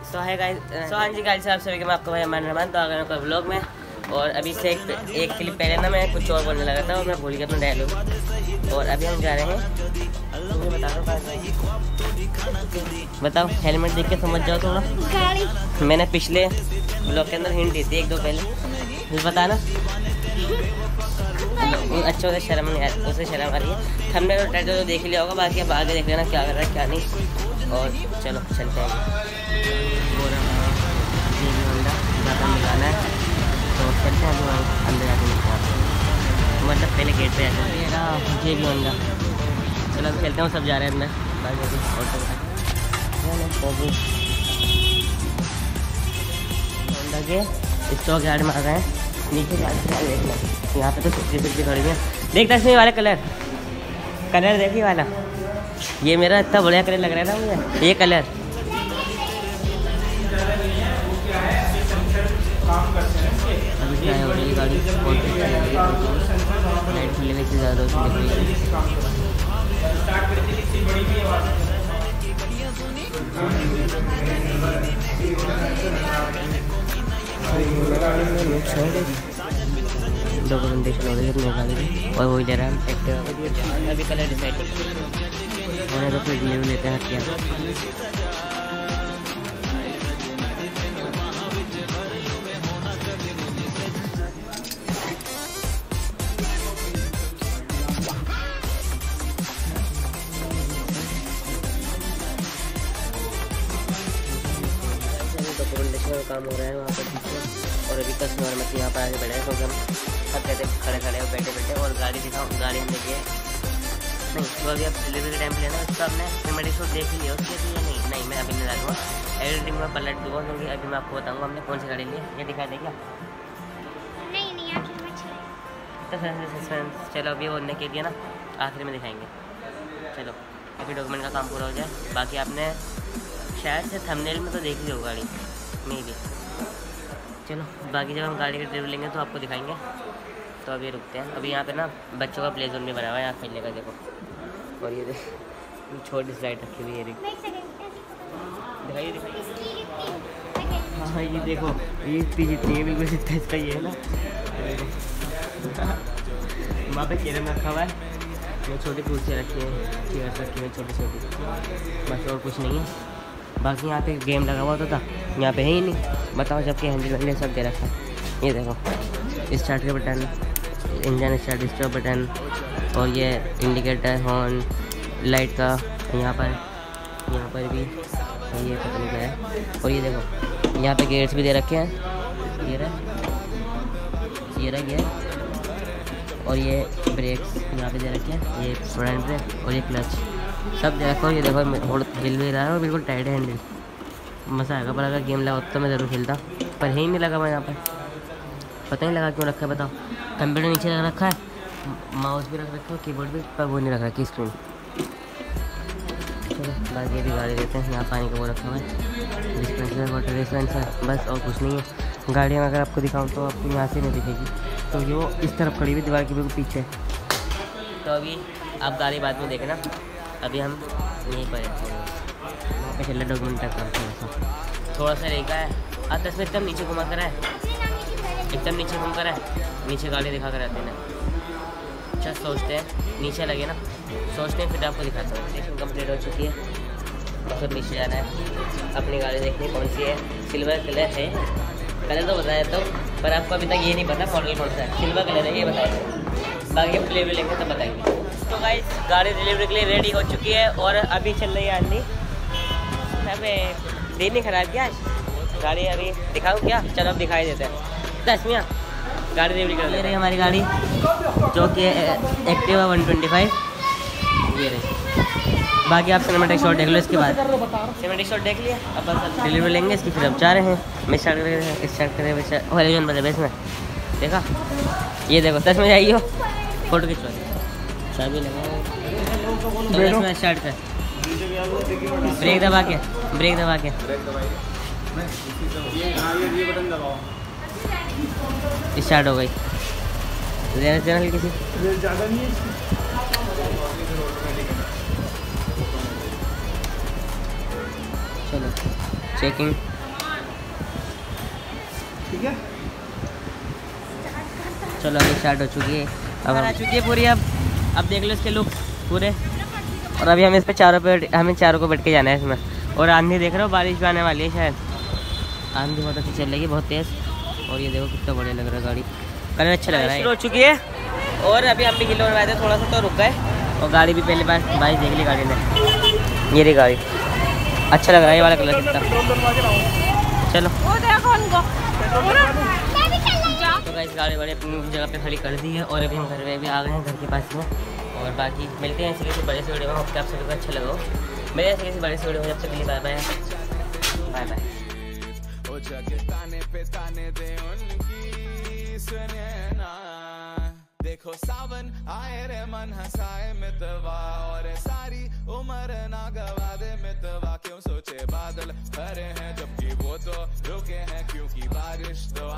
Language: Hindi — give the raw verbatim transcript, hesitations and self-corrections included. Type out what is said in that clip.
सो है गाइस, सो हाँ जी गाइस, आप सभी के मैं आपको भाई मान रहमान। तो आ गया ब्लॉग में। और अभी से एक, एक क्लिप पहले ना मैं कुछ और बोलने लगा था और मैं भूल गया अपना डायलॉग। और अभी हम जा रहे हैं, तुम्हें बता दो, बताओ हेलमेट देख के समझ जाओ थोड़ा। गाड़ी मैंने पिछले ब्लॉग के अंदर हिंट दी थी एक दो पहले, मुझे बताना अच्छा होता, शर्म नहीं आ उसे शर्म आ रही है। हमने तो टाइटल तो देख लिया होगा, बाकी अब आगे देख लेना क्या कर रहा है क्या नहीं। और चलो चलते हैं, ज़्यादा मिलाना है तो चलते हैं। तो अंदर जाके मिलते हैं, मतलब पहले गेट पे आते हैं ये भी होंडा। चलो अब चलते हैं, सब जा रहे हैं अंदर। होंडा के स्टॉक यार्ड में आ गए हैं। नीचे गाड़ी देखना, यहाँ पे तो फिफ्टी फिफ्टी खड़ी है। देख तस्वीर वाला कलर कलर देखिए वाला, ये मेरा इतना बढ़िया कलर लग रहा है ना मुझे ये कलर। अभी क्या है वाली गाड़ी लाइट खुलने में ज़्यादा डॉक्यूमेंटेशन हो रही है अपनी गाड़ी की। और वही ले रहा है एक्टिवा, अभी कलर डिसाइड होने तो फिर डिलीवरी लेते हैं क्या। डॉक्यूमेंटेशन का काम हो रहा है वहाँ पर पीछे। और अभी कस्टमर मत यहाँ पर आगे बढ़े हैं क्योंकि हम सब कहते खड़े खड़े हो बैठे बैठे। और गाड़ी दिखाऊँ, गाड़ी में देखिए नहीं तो अभी आप डिलीवरी के टाइम पे लेना उसका आपने सिनेमैटिक शॉट देख लिया उसके लिए। नहीं नहीं मैं अभी नहीं डालूँगा, एडिटिंग में पलट दूँगा क्योंकि अभी मैं आपको बताऊँगा हमने कौन सी गाड़ी ली है। ये दिखा दें क्या? नहीं नहीं आप तो सस्पेंस। चलो अभी होने के लिए ना आखिर में दिखाएंगे। चलो अभी डॉक्यूमेंट का काम पूरा हो जाए। बाकी आपने शायद से थंबनेल में तो देख ली हो गाड़ी में भी। चलो बाकी जब हम गाड़ी का ड्राइव लेंगे तो आपको दिखाएंगे। तो अभी रुकते हैं। अभी यहाँ पे ना बच्चों का प्ले जोन भी बना हुआ है यहाँ खेलने का, देखो। और ये देखो छोटी स्लाइड रखी हुई है, दिखाइए दिखाइए। हाँ ये देखो ये इतनी जितनी है बिल्कुल जितना इसका ये है ना। वहाँ पे कैरम रखा हुआ है, ये छोटी कुर्सियाँ रखी हैं, चेयर्स रखी हुई छोटी छोटी, बस और कुछ नहीं है। बाकी यहाँ पे गेम लगा हुआ तो था, यहाँ पे है ही नहीं। बताओ जबकि हैंडल वैंडल सब दे रखा है। ये देखो स्टार्ट के button, engine start stop button, और ये इंडिकेटर हॉर्न लाइट का यहाँ पर यहाँ पर भी ये पता नहीं क्या है। और ये देखो यहाँ पे गेट्स भी दे रखे हैं, ये रहा ये रहा गियर। और ये ब्रेक्स यहाँ पे दे रखे हैं, ये फ्रंट ब्रेक और ये क्लच सब दे रखा। ये देखो हिल भी रहा है और बिल्कुल टाइट है हैंडल, मज़ा आएगा। पर अगर गेम लगा तो मैं ज़रूर खेलता, पर ही नहीं लगा मैं यहाँ पर, पता नहीं लगा क्यों रखा है बताओ। कंप्यूटर नीचे रख रखा है, माउस भी रख रखा है, कीबोर्ड भी, पर वो नहीं रख रखा स्क्रीन। चलो बाकी ये भी गाड़ी देते हैं। यहाँ पानी का वो रखा हुआ है, डिस्पेंसर वाटर डिस्पेंसर, बस और कुछ नहीं है। गाड़ी में अगर आपको दिखाऊँ तो आपको यहाँ से नहीं दिखेगी, तो ये इस तरफ खड़ी हुई दीवार के बिल्कुल पीछे। तो अभी आप गाड़ी बाद में देखना, अभी हम यहीं पर वहाँ पे चले डॉक्यूमेंट का काम थोड़ा सा थोड़ा सा रेखा है। अब तस्वीर एकदम नीचे घुमा कर है, एकदम नीचे घूम कर है, नीचे गाड़ी दिखा कर आते हैं। अच्छा सोचते हैं नीचे लगे ना, सोचते हैं फिर आपको दिखाता हूँ। स्टेशन कंप्लीट हो चुकी है, फिर नीचे जाना है, अपनी गाड़ी देखनी कौन सी है। सिल्वर कलर है, कलर तो बताया तो, पर आपको अभी तक ये नहीं पता मॉडल कौन सा है। सिल्वर कलर है ये बताएंगे, बाकी हम डिलीवरी लेंगे तो बताएंगे। तो गाइस गाड़ी डिलीवरी के लिए रेडी हो चुकी है और अभी चल रही है आंधी। हमें दिन नहीं खराब किया आज, गाड़ी अभी दिखाऊँ क्या? चलो अब दिखाई देते हैं। तस्मिया गाड़ी डिलीवरी कर ले रही है हमारी गाड़ी, जो कि एक्टिवा वन ट्वेंटी फाइव ये रही। बाकी आप सिनेमैटिक शॉट देख लो, इसके बाद सिनेमैटिक शॉट देख लिया, अब बस डिलीवरी लेंगे इसकी। फिर अब जा रहे हैं, मैं स्टार्ट करें स्टार्ट करें हरिजन बजे बेस में देखा। ये देखो तस्मिया जाइए फोटो खिंचवा, चाबी लगा में स्टार्ट कर, ब्रेक दबा के ब्रेक दबा के स्टार्ट हो गई। चैनल किसी ज़्यादा नहीं है। चलो चेकिंग ठीक है। चलो अभी स्टार्ट हो चुकी है, अब आ चुकी है पूरी। अब अब देख लो इसके लुक पूरे। और अभी हम इस पे चारों पे हमें चारों को बैठ के जाना है इसमें। और आंधी देख रहे हो, बारिश भी आने वाली है शायद। आंधी बहुत अच्छी चल रही है, बहुत तेज़। और ये देखो कितना बढ़िया लग रहा है गाड़ी, कलर अच्छा लग रहा है। हो चुकी है और अभी हम भी किलो में आए थे, थोड़ा सा तो रुक गए। और गाड़ी भी पहले बार बारिश देख ली गाड़ी ने, ये रही गाड़ी। अच्छा लग रहा है ये वाला कलर कितना। चलो तो गाइस गाड़ी वाड़ी अपनी जगह पे खड़ी कर दी है और अभी हम घर में भी आ गए हैं, घर के पास में। और बाकी मिलते हैं ऐसे किसी बड़े से वीडियो में। होप कि आप सभी को अच्छा लगा हो। मेरे ऐसे किसी बड़े से वीडियो में, जब तक के लिए बाय बाय बाय बाय। देखो सावन आए रे मन हंसाए मितवा, और सारी उम्र ना गवा दे मितवा। क्यों सोचे बादल खरे हैं जबकि वो तो रुके हैं, क्योंकि बारिश तो